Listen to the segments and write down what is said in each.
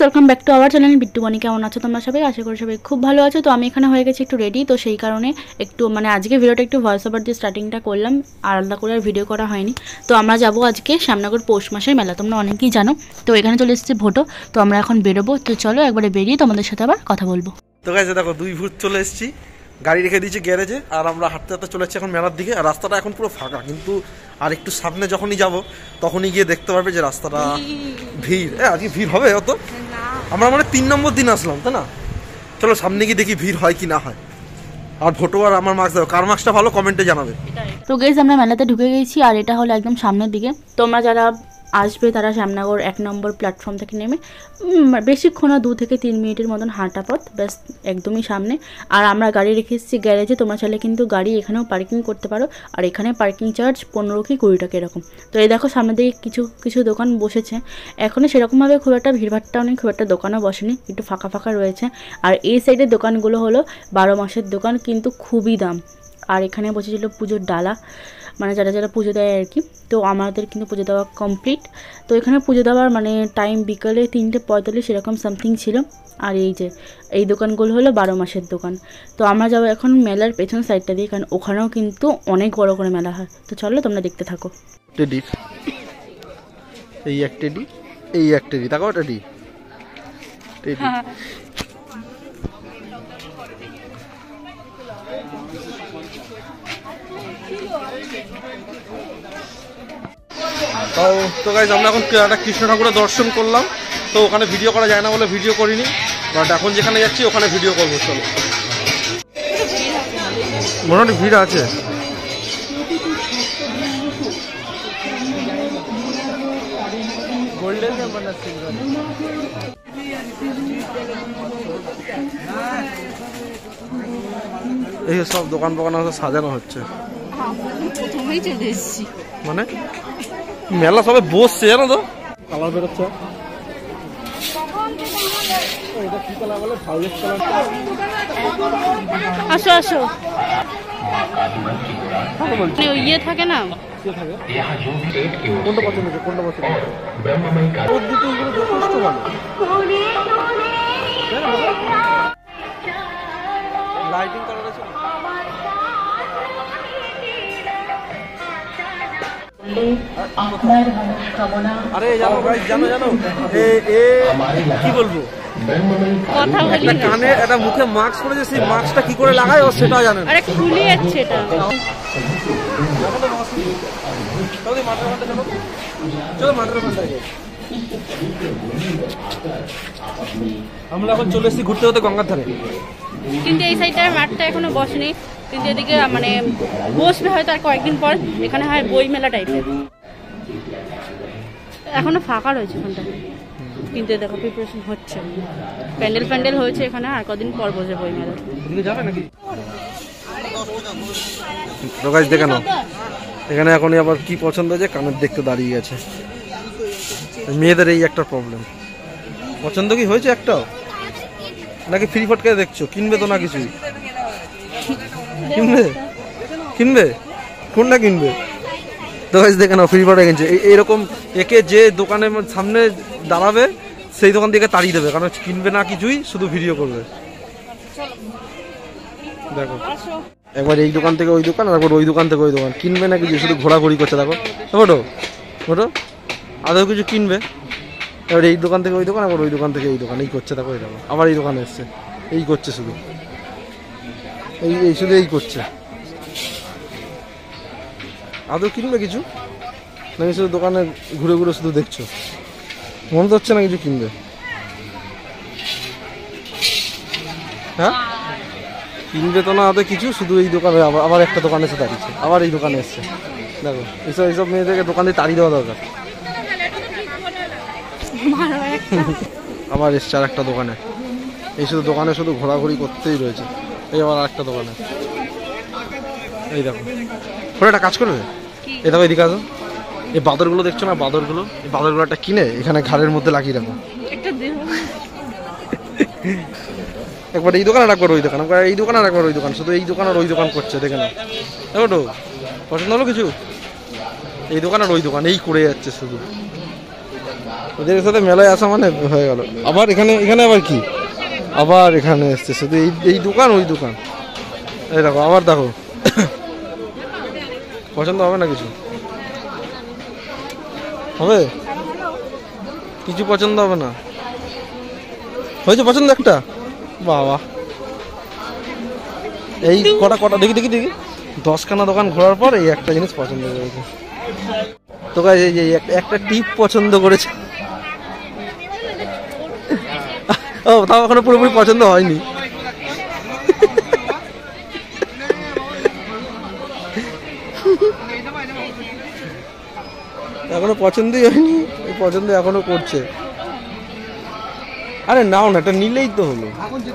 Welcome back to our channel Bittu Bani. কেমন আছো তোমরা সবাই? আশা করি সবাই খুব ভালো আছো। তো আমি এখানে হয়ে গেছি একটু রেডি, তো সেই কারণে একটু মানে আজকে ভিডিওটা একটু ভয়েস ওভার দিয়ে স্টার্টিংটা করলাম, আলাদা করে আর ভিডিও করা হয়নি। তো আমরা যাবো আজকে শ্যামনগর পৌষ মাসের মেলা, তোমরা অনেকেই জানো। তো এখানে চলে এসেছে ভোটো, তো আমরা এখন বেরোবো। তো চলো একবারে বেরিয়ে তোমাদের সাথে আবার কথা বলবো। তো গাইস দেখো, দুই ভূত চলে এসেছি, গাড়ি রেখে দিয়েছি গ্যারেজে, আর আমরা হাঁটতে হাঁটতে চলে যাচ্ছি এখন মেলার দিকে। আর রাস্তাটা এখন পুরো ফাঁকা, কিন্তু আর একটু সামনে যখনই যাব তখনই গিয়ে দেখতে পারবে যে রাস্তাটা ভিড়। আজকে ভিড় হবে অত? আমরা মানে 3 নম্বর দিন আসলাম, তাই না? চলো সামনে গিয়ে দেখি ভিড় হয় কি না হয়। আর ভোটো আর আমার মার্কস দাও, কার মার্কসটা ভালো কমেন্টে জানাবে। তো গাইস আমরা মেলাতে ঢুকে গেছি, আর এটা হলো একদম সামনের দিকে। তোমরা যারা আসবে তারা শ্যামনগর 1 নম্বর প্ল্যাটফর্ম থেকে নেমে বেশিক্ষণ 2 থেকে 3 মিনিটের মতন হাঁটা পথ, ব্যাস একদমই সামনে। আর আমরা গাড়ি রেখে এসেছি গ্যারেজে, তোমরা চাইলে কিন্তু গাড়ি এখানেও পার্কিং করতে পারো। আর এখানে পার্কিং চার্জ 15 কি 20 টাকা এরকম। তো এই দেখো সামনের দিকে কিছু কিছু দোকান বসেছে, এখনও সেরকমভাবে খুব একটা ভিড়ভাড়টাও নেই, খুব একটা দোকানও বসেনি, একটু ফাঁকা ফাঁকা রয়েছে। আর এই সাইডের দোকানগুলো হলো 12 মাসের দোকান, কিন্তু খুবই দাম। আর এখানে বসেছিল পুজোর ডালা, মানে যারা যারা পুজো দেয় আর কি। তো আমাদের কিন্তু পুজো দেওয়া কমপ্লিট। তো এখানে পুজো দেওয়ার মানে টাইম বিকালে 3:45 এরকম সামথিং ছিল। আর এই যে এই দোকানগুলো হলো 12 মাসের দোকান। তো আমরা যাবো এখন মেলার পেছন সাইডটা দিয়ে, কারণ ওখানেও কিন্তু অনেক বড় করে মেলা হয়। তো চলো তোমরা দেখতে থাকো। টেডি, এই এক টেডি, এই এক টেডি, তাকাও টেডি টেডি। তো গাইজ আমরা এখন একটা কৃষ্ণ ঠাকুরের দর্শন করলাম। তো ওখানে ভিডিও করা যায় না বলে ভিডিও করিনি, বাট এখন যেখানে যাচ্ছি ওখানে ভিডিও করবো। চলো, মোটামুটি ভিড় আছে। এই সব দোকান ফোকান সাজানো হচ্ছে, মানে মেলা সবে বসছে জানো তো। কালার বেরোচ্ছে, আসো আসো, ইয়ে থাকে না, কোনটা পছন্দ হচ্ছে, কোনটা পছন্দ ওর দিকে যথেষ্ট ভালো। লাইটিং কালার আছে। আরে জানো ভাই, জানো জানো কি বলবো, একটা কানে একটা মুখে মাস্ক পরেছে, সেই মাস্কটা কি করে লাগায় ও সেটাও জানে না। আরে খুলে যাচ্ছে এটা। চলো মাঠের ওখানটা, আমরা এখন চলে এসেছি ঘুরতে হতে গঙ্গার ধারে। কিন্তু এই সাইডটার মাঠটা এখনো বসেনি, কিন্তু এদিকে মানে বসবে হয়তো আর কয়েকদিন পর। এখানে হয় বই মেলা টাইপের, এখনো ফাঁকা রয়েছে ওখানটা। কিন্তু দেখো প্রিপারেশন হচ্ছে, প্যান্ডেল হয়েছে এখানে, আর কদিন পর বসে বই মেলা। যাবে নাকি তো গাইস দেখে নাও, এখানে এখনই আবার কি পছন্দ হয়েছে কানের দেখতে দাঁড়িয়ে গেছে। মেয়েদের এই একটা প্রবলেম, পছন্দ কি হয়েছে একটাও নাকি ফ্রি ফটকে দেখছো? কিনবে তো না কিছুই, কিনবে কোনটা কিনবে? তো গাইস দেখে নাও, ফ্রি ফটকে কিনছে। এইরকম একে যে দোকানের সামনে দাঁড়াবে সেই দোকান থেকে তাড়িয়ে দেবে, কারণ কিনবে না কিছুই, শুধু ভিডিও করবে। দেখো একবার এই দোকান থেকে ওই দোকান, আর একবার ওই দোকান থেকে ওই দোকান, কিনবে না কিছু, শুধু ঘোরাঘুরি করছে। দেখো ওটো ওটো আদৌ কিছু কিনবে? এবার এই দোকান থেকে ওই দোকান, আবার ওই দোকান থেকে এই দোকান, এই করছে। দেখো এই দেখো, আবার এই দোকানে এসছে, এই করছে শুধু, এই শুধু এই করছে। আদৌ কিনবে কিছু নাকি শুধু দোকানে ঘুরে ঘুরে শুধু দেখছো? মনে তো হচ্ছে না কিছু কিনবে। হ্যাঁ কিনবে তো না আদৌ কিছু, শুধু এই দোকানে আবার একটা দোকানে এসে দাঁড়িয়েছে, আবার এই দোকানে এসছে। দেখো এইসব মেয়েদেরকে দোকান দিয়ে তাড়িয়ে দেওয়া দরকার। আবার এসছে আর একটা দোকানে, এই শুধু দোকানে শুধু ঘোরাঘুরি করতেই রয়েছে। এই আবার একটা দোকানে, এই দেখো ওরা একটা কাজ করবে। এই দেখো এদিকে আসো, এই বাদরগুলো দেখছো না, বাদরগুলো, এই বাদরগুলো একটা কিনে এখানে ঘাড়ের মধ্যে লাগিয়ে রাখো। একবার এই দোকান আর একবার ওই দোকান, একবার এই দোকান আর একবার ওই দোকান, শুধু এই দোকান আর ওই দোকান করছে। দেখে নাও, দেখো তো পছন্দ হলো কিছু? এই দোকান আর ওই দোকান এই করে যাচ্ছে শুধু। এদের সাথে মেলায় আসা মানে হয়ে গেল। আবার এখানে আবার কি, আবার এখানে এসছে শুধু এই দোকান ওই দোকান। এই দেখো আবার দেখো, পছন্দ হবে না কিছু? হবে কিছু পছন্দ হবে না? হয়েছে পছন্দ একটা? বাবা, এই কটা দেখি 10খানা দোকান ঘোরার পর এই একটা জিনিস পছন্দ করেছে। তো গাইস এই যে একটা টিপ পছন্দ করেছে। ও তাও এখনো পুরোপুরি পছন্দ হয়নি। এখনো পছন্দই হয়নি, পছন্দ এখনো করছে। আরে নাও না, এটা নিলেই তো হলো।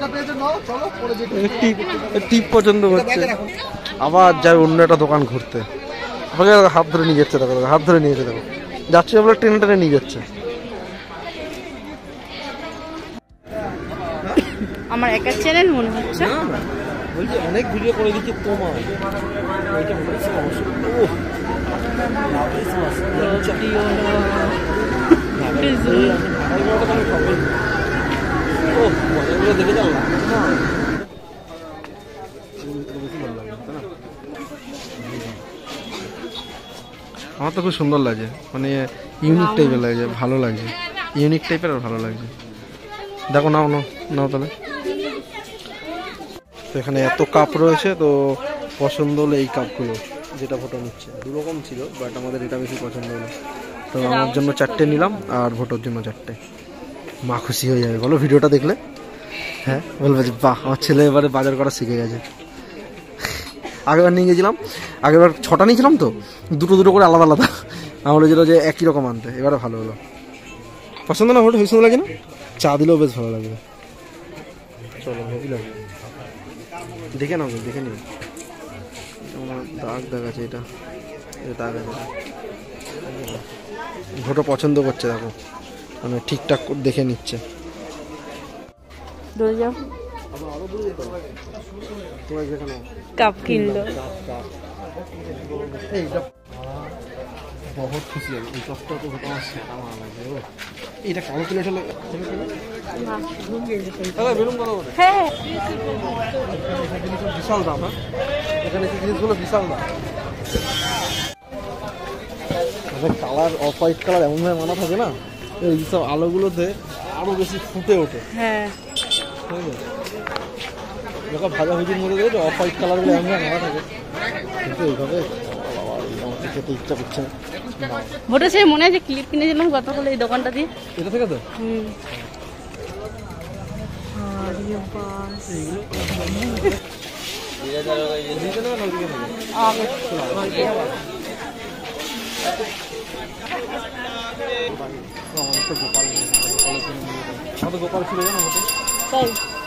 টিপ পছন্দ করছে, আবার যাই অন্য একটা দোকান ঘুরতে। হাত ধরে নিয়ে যাচ্ছে, দেখো হাত ধরে নিয়ে যাচ্ছে, দেখো যাচ্ছে বলে টেনে নিয়ে যাচ্ছে। আমার একা চ্যানেল মনে হচ্ছে, বলছি অনেক ভিডিও করে দিচ্ছি তোমার। দেখে যাও আমার তো খুব সুন্দর লাগে, মানে ইউনিক টাইপের লাগে, ভালো লাগে, ইউনিক টাইপের আর ভালো লাগছে। দেখো নাও তাহলে। তো এখানে এত কাপ রয়েছে, তো পছন্দ হলো এই কাপগুলো, যেটা ফটো নিচ্ছে। দুরকম ছিল, বাট আমাদের এটা বেশি পছন্দ হলো, তো আমার জন্য 4টে নিলাম আর ভোটোর জন্য 4টে। মা খুশি হয়ে যাবে বলো ভিডিওটা দেখলে। হ্যাঁ বলবে যে বাহ, আমার ছেলে এবারে বাজার করা শিখে গেছে। আগেবার নিয়ে গেছিলাম, আগেবার 6টা নিয়েছিলাম, তো দুটো করে আলাদা আলাদা। আমার বলেছিল যে একই রকম আনতে, এবারে ভালো হলো। পছন্দ না ভোট? সুন্দর লাগে না? চা দিলেও বেশ ভালো লাগবে। চলো ভাবলাম দেখে নাও, দেখে নিও। আমার দাগ আছে, এটা দাগ আছে। ভোটও পছন্দ করছে, দেখো মানে ঠিকঠাক দেখে নিচ্ছে। কাপ কিনলো, বহুত খুশি হবে। এই কাপটা তো আমার সেটা আমার লাগে। এইটা কালো প্লেট হলে বেলুন বড় বড়, বিশাল দাম। হ্যাঁ এখানে জিনিসগুলো বিশাল দাম। কালার অফ হোয়াইট কালার এমন ভাবে মানা থাকে না, এই সব আলোগুলোতে আরো বেশি ফুটে ওঠে। হ্যাঁ যখন ভাজাভুজির মধ্যে দেখে অফ হোয়াইট কালারগুলো এমন ভাবে মানা থাকে, কিন্তু এইভাবে আমাকে খেতে ইচ্ছা করছে না। ভোটে সে মনে হয় যে ক্লিপ কিনেছিলাম কত হলো এই দোকানটা দিয়ে। এটা থেকে তো গোপাল ছিল জানো তাই।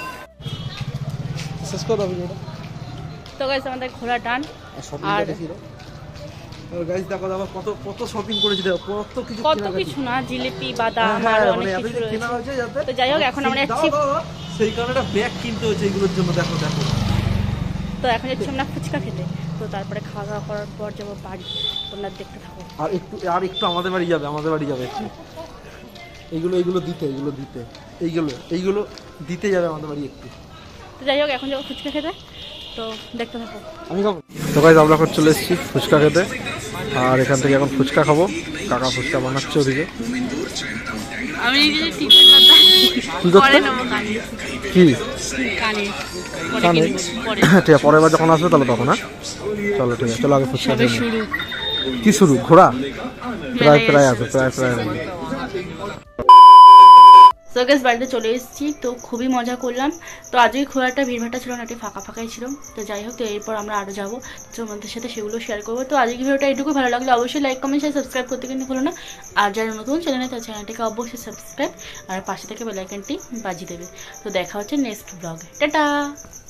শেষ করে দাও ভিডিওটা। তো গাইস আমাদের ঘোরা টান। আর গাইস দেখো কত শপিং করেছি, দেখো কত কিছু না, জিলিপি বাদাম আর অনেক কিছু কেনা হয়েছে। তো যাই হোক এখন আমরা যাচ্ছি, সেই কারণে একটা ব্যাগ কিনতে হয়েছে এইগুলোর জন্য। দেখো তো এখন যাচ্ছি আমরা ফুচকা খেতে। তো তারপরে খাওয়া দাওয়া করার পর যাবো বাড়ি, তোমরা দেখতে থাকো। আর একটু আমাদের বাড়ি যাবে একটু। এইগুলো দিতে যাবে আমাদের বাড়ি একটু। তো যাই হোক এখন যাবো ফুচকা খেতে, তো দেখতে থাকো। আমি খাবো। তো গাইস আমরা এখন চলে এসেছি ফুচকা খেতে, আর এখান থেকে এখন ফুচকা খাবো। কাকা ফুচকা বানাচ্ছে ওদিকে। আমি কি কানে ঠিক আছে, পরের বার যখন আসবে তাহলে তখন। হ্যাঁ চলো ঠিক আছে, চলো আগে ফুচকা কি শুরু ঘোরা প্রায় আছে প্রায় সো গাইস বাড়িতে চলে এসেছি, তো খুবই মজা করলাম। তো আজকে খুব একটা ভিড়ভাড়টা ছিল না, একটু ফাঁকাই ছিল। তো যাই হোক, তো এরপর আমরা আরও যাবো, তোমাদের সাথে সেগুলো শেয়ার করবো। তো আজকে ভিডিওটা এইটুকু, ভালো লাগলে অবশ্যই লাইক কমেন্ট শেয়ার সাবস্ক্রাইব করতে কিন্তু ভুলো না। আর যারা নতুন চ্যানেলে, তার চ্যানেলটিকে অবশ্যই সাবস্ক্রাইব আর পাশে থেকে বেল আইকনটি বাজিয়ে দেবে। তো দেখা হচ্ছে নেক্সট ব্লগে। টাটা।